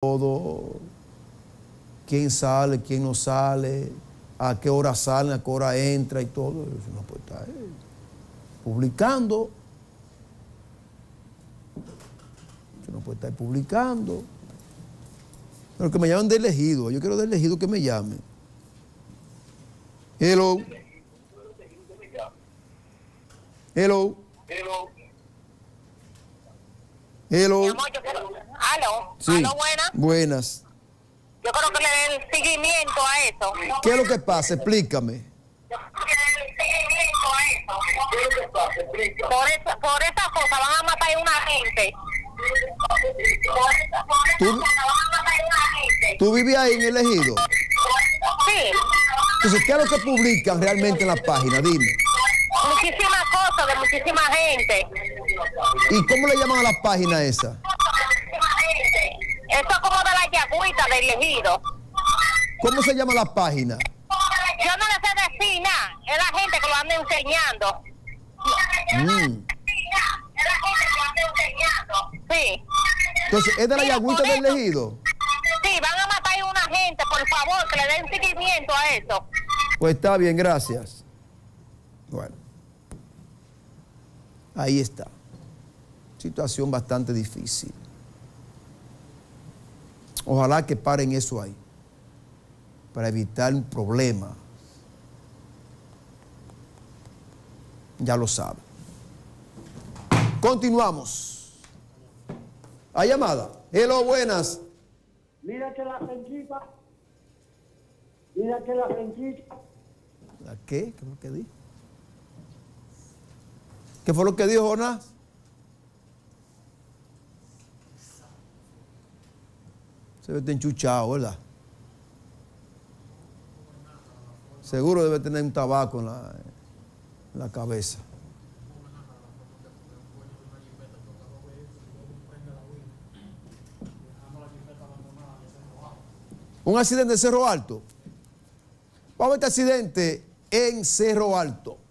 todo, quién sale, quién no sale, a qué hora sale, a qué hora entra y todo. Eso no puede estar publicando. Eso no puede estar publicando. Pero que me llamen de elegido. Yo quiero de elegido que me llamen. Hello. Hello. Hello. Mi amor, yo quiero... ¿Aló? Sí. ¿Aló, buenas? Buenas. Yo creo que le den seguimiento a eso. ¿Qué es lo que pasa? Explícame. Por esa cosa van a matar a una gente. ¿Tú vives ahí en Elegido? Sí. Entonces, ¿qué es lo que publican realmente en la página? Dime. Muchísimas cosas de muchísima gente. ¿Y cómo le llaman a la página esa? Eso es como de la yagüita del elegido. ¿Cómo se llama la página? Yo no le sé decir nada. Es la gente que lo anda enseñando. Sí. Entonces, ¿es de la yagüita del Elegido? Sí, van a matar a una gente. Por favor, que le den seguimiento a eso. Pues está bien, gracias. Bueno. Ahí está. Situación bastante difícil. Ojalá que paren eso ahí, para evitar un problema. Ya lo saben. Continuamos. ¿Hay llamada? Hello, buenas. Mira que la frenchita. Mira que la frenchita. ¿La qué? ¿Qué fue lo que dijo? ¿Qué fue lo que dijo Jonás? Se ve enchuchado, ¿verdad? Seguro debe tener un tabaco en la cabeza. Un accidente en Cerro Alto. Vamos a este accidente en Cerro Alto.